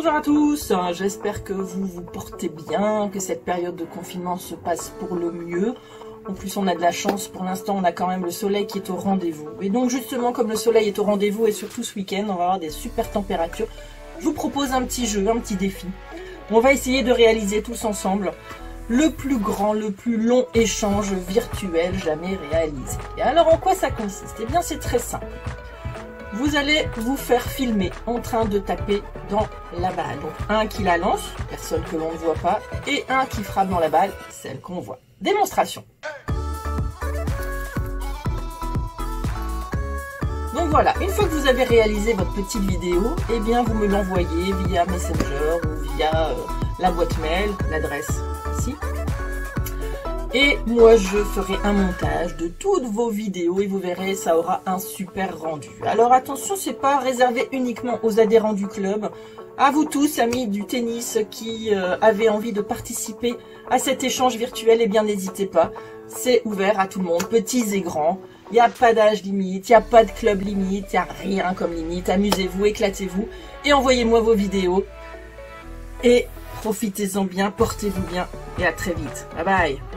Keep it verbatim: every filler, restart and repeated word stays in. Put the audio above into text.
Bonjour à tous, j'espère que vous vous portez bien, que cette période de confinement se passe pour le mieux. En plus, on a de la chance, pour l'instant, on a quand même le soleil qui est au rendez-vous. Et donc, justement, comme le soleil est au rendez-vous, et surtout ce week-end, on va avoir des super températures, je vous propose un petit jeu, un petit défi. On va essayer de réaliser tous ensemble le plus grand, le plus long échange virtuel jamais réalisé. Et alors, en quoi ça consiste? Eh bien, c'est très simple. Vous allez vous faire filmer en train de taper dans la balle. Donc, un qui la lance, personne que l'on ne voit pas, et un qui frappe dans la balle, celle qu'on voit. Démonstration. Donc voilà, une fois que vous avez réalisé votre petite vidéo, eh bien vous me l'envoyez via Messenger ou via euh, la boîte mail, l'adresse ici. Et moi je ferai un montage de toutes vos vidéos et vous verrez, ça aura un super rendu. Alors attention, c'est pas réservé uniquement aux adhérents du club. À vous tous, amis du tennis qui euh, avez envie de participer à cet échange virtuel, eh bien n'hésitez pas. C'est ouvert à tout le monde, petits et grands. Il n'y a pas d'âge limite, il n'y a pas de club limite, il n'y a rien comme limite. Amusez-vous, éclatez-vous et envoyez-moi vos vidéos. Et profitez-en bien, portez-vous bien et à très vite. Bye bye.